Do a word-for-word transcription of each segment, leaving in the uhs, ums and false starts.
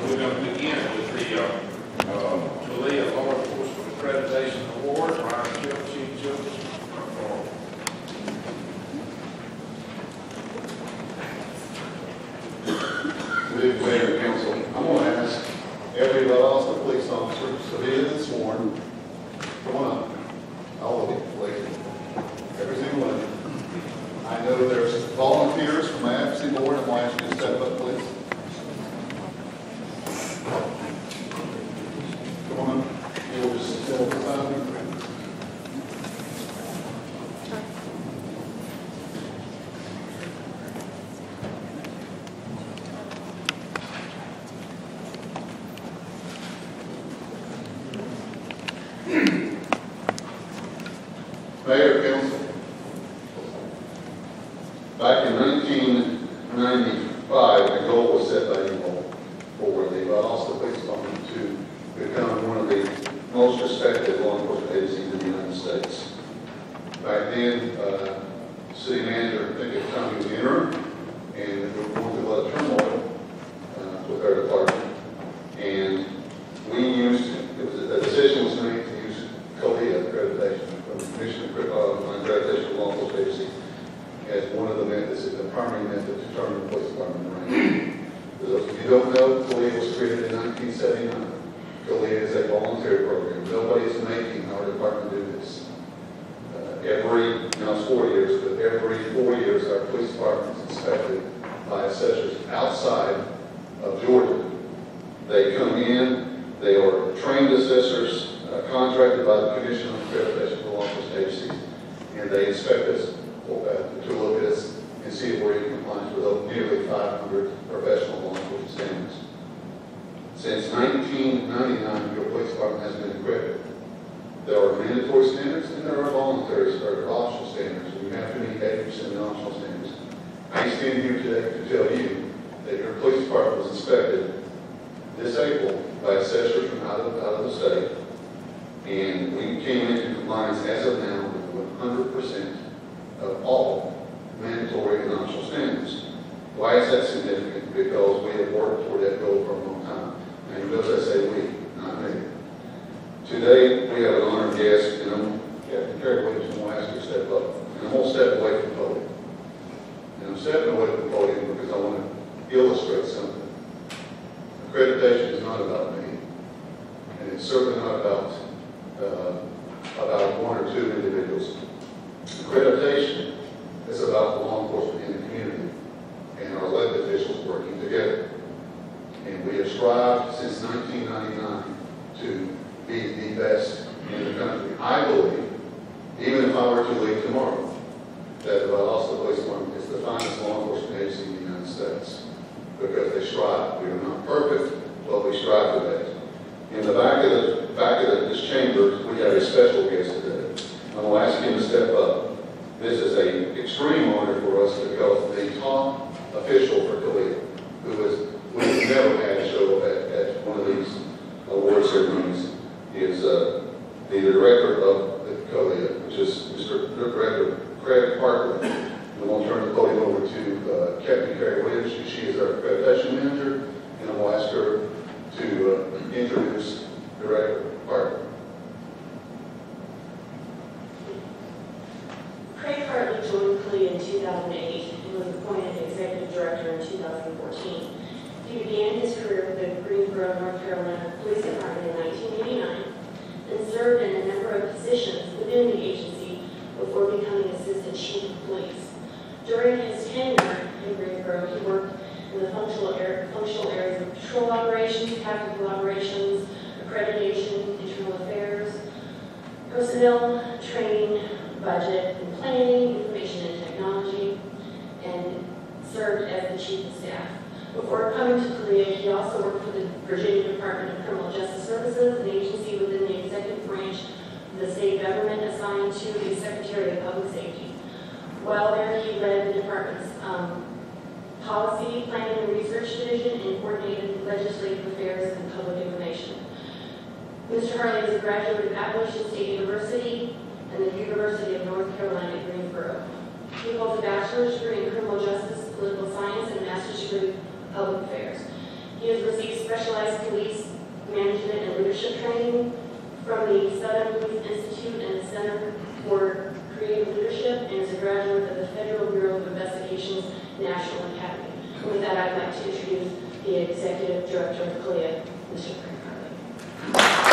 we're going to begin with the uh, uh, Toledo Law Enforcement Accreditation Award. Ryan Hill, Chief Justice. Good evening, Mayor and Council. I'm going to ask every Valdosta police officer, civilian and sworn, come on up. All of you, please. Every single one of you. I know there's volunteers from my advocacy board. I'm going to ask you to step up, please. Come on up. You'll just step beside me. Mayor, Council, back in nineteen ninety-five, the goal was set by you all for the Valdosta Police Department to become one of the most respected law enforcement agencies in the United States. Back then, uh, city manager, I think at the time he was interim, and we were going through a lot of turmoil uh, with our department. And we used, it was a, a decision was made to use COLEA accreditation from the Commission of uh, Accreditation of Law Enforcement Agency as one of the methods, the primary method to determine the police department rank. For those of you who don't know, COLEA was created in nineteen seventy-nine. COLEA is a voluntary program. Nobody is making our department do this. Uh, every, now it's four years, but every four years our police department is inspected by assessors outside of Georgia. They come in, they are trained assessors, uh, contracted by the Commission on Accreditation for Law Enforcement Agencies, and they inspect us for, uh, to look at us and see if we're in compliance with nearly five hundred professional law enforcement standards. Since nineteen ninety-nine, your police department has been accredited. There are mandatory standards and there are voluntary or optional standards. You have to meet eighty percent of the optional standards. I stand here today to tell you that your police department was inspected this April by assessors from out of, out of the state, and we came into compliance as of now with one hundred percent of all mandatory and optional standards. Why is that significant? Because we have worked toward that goal for a long time. And notice I say we, not me. Today, we have an honored guest, and I'm Captain Kerry Williams, and I'm going to ask you to step up. And I'm going to step away from the podium. And I'm stepping away from the podium because I want to illustrate something. Accreditation is not about me, and it's certainly not about uh, about one or two individuals. Accreditation is about law enforcement in the community and our elected officials working together. And we have strived since nineteen ninety-nine to be the best in the country. I believe, even if I were to leave tomorrow, that the Valdosta Police Department is the finest law enforcement agency in the United States. Because they strive. We are not perfect, but we strive for that. In the back of the back of the, this chamber, we have a special guest today. I'm going to ask him to step up. This is an extreme honor for us because the top official for COLEA, who is we've never had show up at, at one of these award ceremonies, is uh, the director of the COLEA, which is Mister Director Craig Parker. We're going to turn the podium over to uh, Captain Kerry Williams. She is our accreditation manager, and I'm going to ask her to uh, introduce Director Parker. Craig Hartley joined COLEA in two thousand eight and was appointed Executive Director in two thousand fourteen. He began his career with the Greensboro, North Carolina Police Department in nineteen eighty-nine and served in a number of positions within the agency before becoming Assistant Chief of Police. During his tenure in Greensboro, he worked in the functional, air, functional areas of patrol operations, tactical operations, accreditation, internal affairs, personnel, training, budget and planning, information and technology, and served as the Chief of Staff. Before coming to COLEA, he also worked for the Virginia Department of Criminal Justice Services, an agency within the executive branch of the state government assigned to the Secretary of Public Safety. While there, he led the department's um, policy, planning, and research division and coordinated legislative affairs and public information. Mister Hartley is a graduate of Appalachian State University and the University of North Carolina at Greensboro. He holds a bachelor's degree in criminal justice, political science, and a master's degree in public affairs. He has received specialized police management and leadership training from the Southern Police Institute and the Center for Creative Leadership, and is a graduate of the Federal Bureau of Investigation's National Academy. With that, I'd like to introduce the Executive Director of C L E A, Mister Frank Hartley.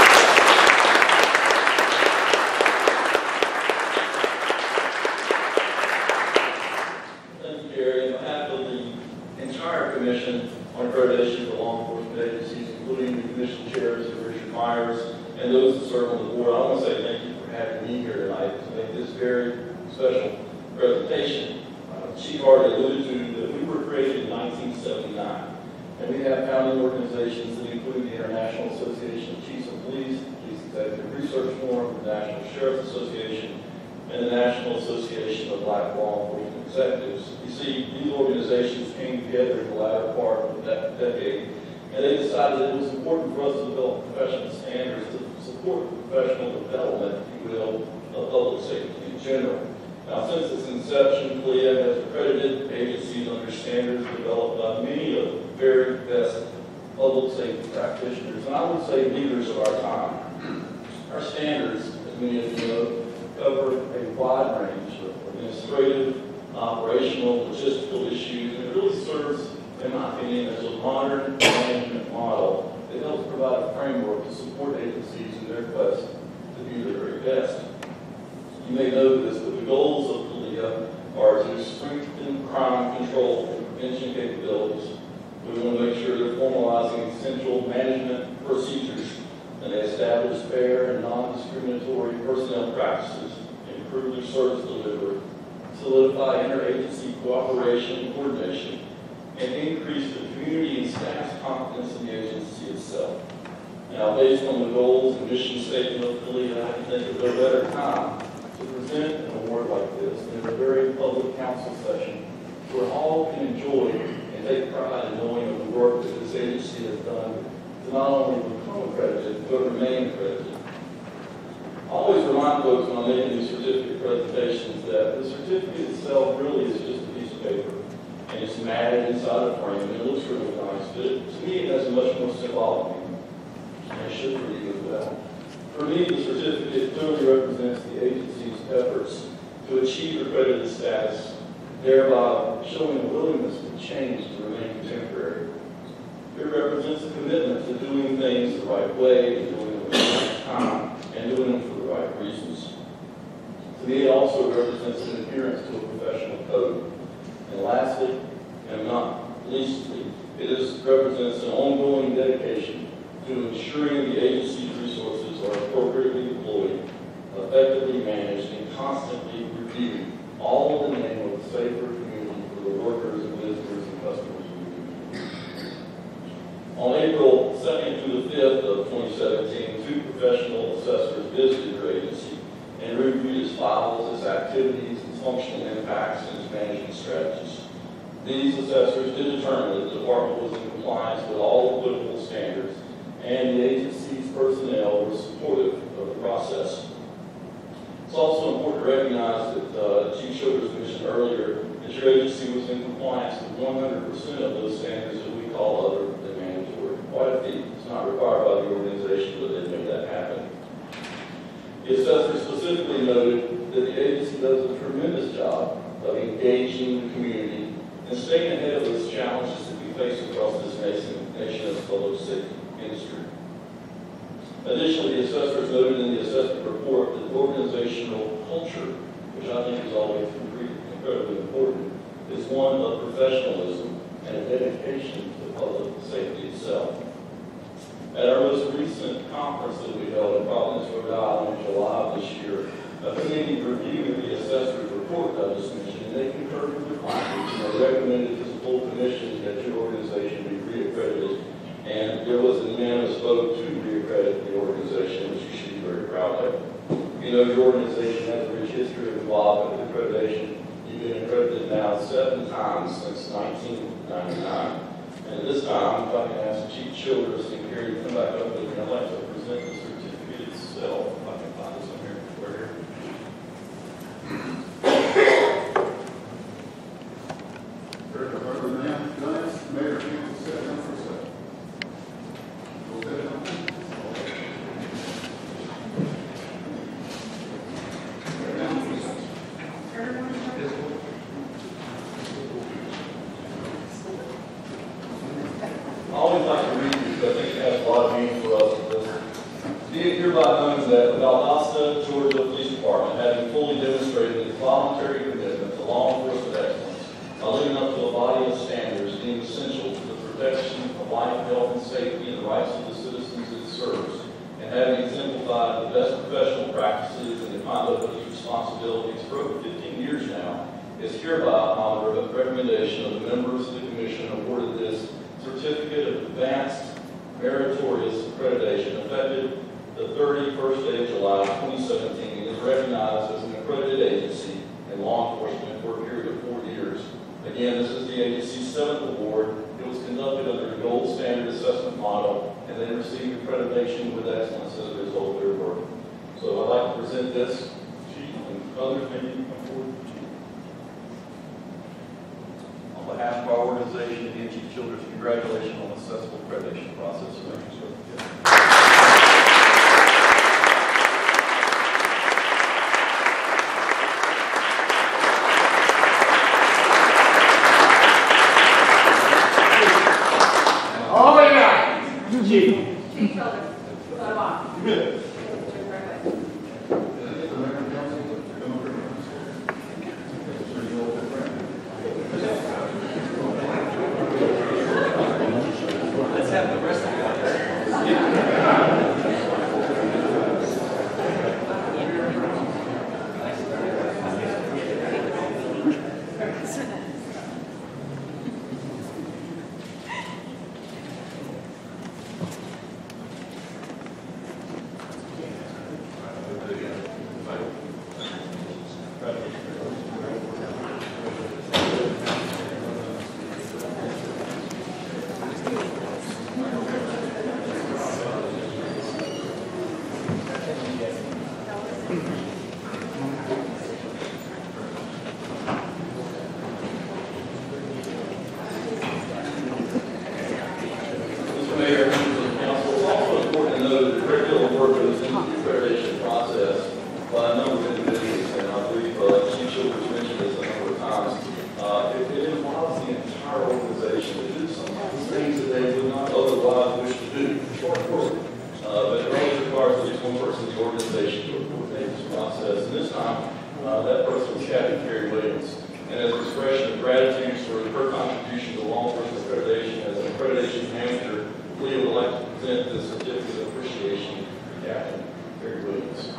Thank you, Gary. On behalf of the entire Commission on Accreditation for Law Enforcement Agencies, including the Commission chairs, Richard Myers, and those that serve on the board, I want to say thank you for having me here tonight to make this very special presentation. Uh, Chief already alluded to that we were created in nineteen seventy-nine, and we have founding organizations that include the International Association of Chiefs of Police, Police Executive Research Forum, the National Sheriff's Association, and the National Association of Black Law Enforcement Executives. You see, these organizations came together in the latter part of that decade, and they decided that it was important for us to develop professional standards to support the professional development, if you will, of public safety in general. Now, since its inception, C L E A has accredited agencies under standards developed by many of the very best public safety practitioners, and I would say leaders of our time. Our standards, as many of you know, cover a wide range of administrative, operational, logistical issues, and it really serves, in my opinion, as a modern management model that helps provide a framework to support agencies in their quest to be their very best. You may know this, but the goals of C L E A are to strengthen crime control and prevention capabilities. We want to make sure they're formalizing essential management procedures, and they establish fair and non-discriminatory personnel practices, improve their service delivery, solidify interagency cooperation and coordination, and increase the community and staff's confidence in the agency itself. Now, based on the goals and mission statement of C L E A, I can think of no better time to present an award like this in a very public council session where all can enjoy and take pride in knowing of the work that this agency has done to not only become accredited, but remain accredited. I always remind folks when I'm making these certificate presentations that the certificate itself really is just a piece of paper, and it's matted inside a frame, and it looks really nice, but it, to me it has a much more symbolic meaning, and it should for you as well. For me, the certificate clearly represents the agency's efforts to achieve accredited status, thereby showing a willingness to change to remain contemporary. It represents a commitment to doing things the right way, and doing them at the right time, and doing them for the right reasons. To me, it also represents an adherence to a professional code. And lastly, and not leastly, it is, represents an ongoing dedication to ensuring the agency's resources are appropriately deployed, effectively managed, and constantly reviewed, all in the name of a safer community for the workers and visitors and customers we do. On April second through the fifth of twenty seventeen, two professional assessors visited your agency and reviewed its files, its activities, its functional impacts, and its management strategies. These assessors did determine that the department was in compliance with all applicable standards, and the agency's personnel were supportive of the process. It's also important to recognize that uh, Chief Childers mentioned earlier that your agency was in compliance with one hundred percent of those standards that we call other than mandatory. Quite a feat. It's not required by the organization, but they made that happen. The assessor specifically noted that the agency does a tremendous job of engaging the community and staying ahead of those challenges that we face across this nation, nation of public safety industry. Additionally, the assessors noted in the assessment report that organizational culture, which I think is always incredibly important, is one of professionalism and a dedication to public safety itself. At our most recent conference that we held in Providence, Rhode Island in July of this year, a committee reviewed the assessor's report that I just mentioned, and they concurred with the findings, and they recommended to the full commission that your organization be reaccredited. And there was a unanimous vote to reaccredit the organization, which you should be very proud of. You know, your organization has a rich history of involvement with accreditation. You've been accredited now seven times since nineteen ninety-nine. And at this time, if I can ask Chief Childers and Gary to come back up with me, I'd like to present the certificate itself. If I can find this on here. We're here. Mayor, Mayor, people sit down for a second. always like to read it because I think it has a lot of meaning for us. Be it hereby known that the Valdosta, Georgia Police Department, having fully demonstrated its voluntary commitment to law enforcement excellence by living up to a body of standards deemed essential to the protection of life, health, and safety and the rights of the citizens it serves, and having exemplified the best professional practices in the conduct of its responsibilities for over fifteen years now, is hereby upon the recommendation of the members of the Commission awarded this Certificate of Advanced Meritorious Accreditation effective the thirty-first day of July twenty seventeen, and is recognized as an accredited agency in law enforcement for a period of four years. Again, this is the agency's seventh award. It was conducted under a gold standard assessment model, and they received accreditation with excellence as a result of their work. So I'd like to present this, Chief, and others maybe come forward. On behalf of our organization, again, Chief Childress, congratulations on the successful accreditation process. Thank you, sir. Oh, yeah. Chief. Chief Childress, photo op. Let's have the rest of you. Mister Mayor, members of the council, it's also important to note that the curriculum work goes into the accreditation process by a number of individuals, and I believe uh, Chief Childress mentioned this a number of times. Uh, it, it involves the entire organization to do some things that they would not otherwise wish to do. Uh, but it always requires at least one person in the organization to coordinate this process. And this time, uh, that person was Captain Carrie Williams. And as an expression of gratitude for her contribution to law enforcement accreditation as an accreditation manager, we would like to present this certificate of appreciation to Captain Carrie Williams.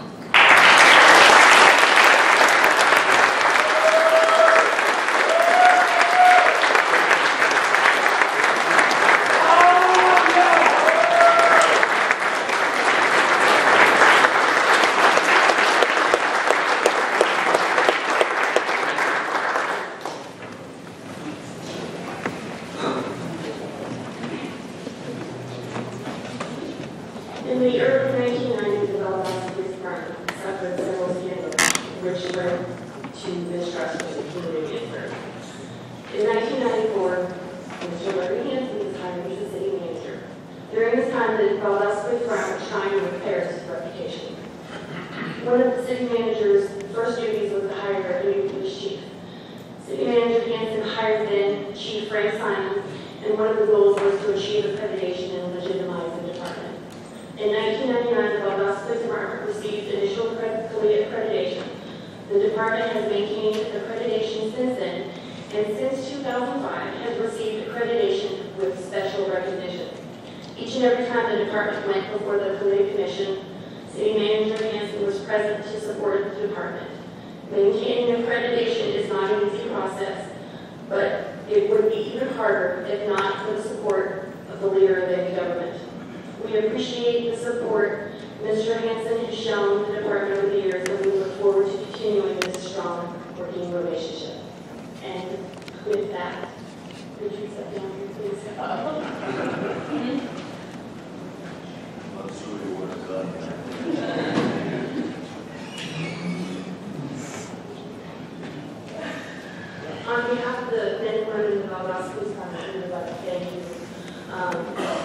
In the early nineteen nineties, the Valdosta Police Department suffered several scandals, which led to mistrust of the community at first. In nineteen ninety-four, Mister Larry Hanson was hired as the city manager. During this time, the Valdosta Police Department shined with Paris' reputation. One of the city manager's first duties was to hire a new police chief. City Manager Hanson hired then Chief Frank Simon, and one of the goals was to achieve accreditation and legitimize the department. In nineteen ninety-nine, the Valdosta Police Department received initial affiliate accreditation. The department has maintained accreditation since then, and since two thousand five has received accreditation with special recognition. Each and every time the department went before the affiliate commission, City Manager Hanson was present to support the department. Maintaining accreditation is not an easy process, but it would be even harder if not for the support of the leader of any government. We appreciate the support Mister Hanson has shown the department over the years, and we look forward to continuing this strong working relationship. And with that, could you step down here, please? Let's see what it's done. On behalf of the men and women of the Valdosta Police Department, we would like to thank you um,